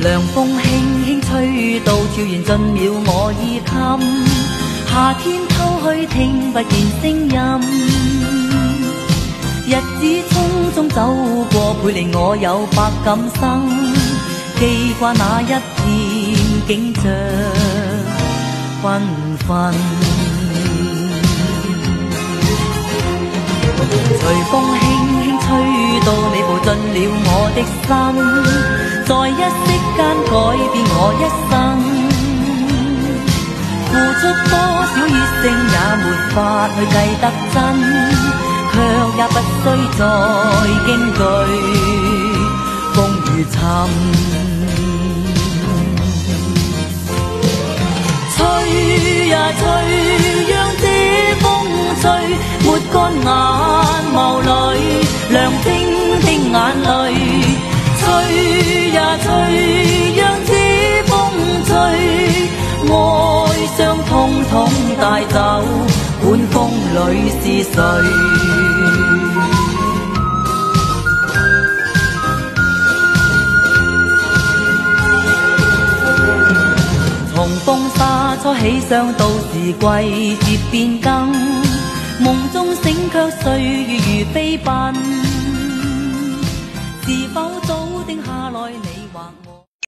涼風輕輕吹到，悄然進了我衣襟。夏天偷去聽不見聲音，日子匆匆走過，倍令我有百感生。記掛那一片景象繽紛，隨風輕輕吹到，你步進了我的心，在一息間改變我一生。付出多少熱誠也沒法去計得真，卻也不需再驚懼風雨沉。吹呀吹，讓這風吹，抹乾眼眸裏亮晶的眼淚。吹呀吹，讓這風吹，愛傷通通帶走，管風裏是誰？從風沙初起霜到時季節變更，夢中醒卻歲月如飛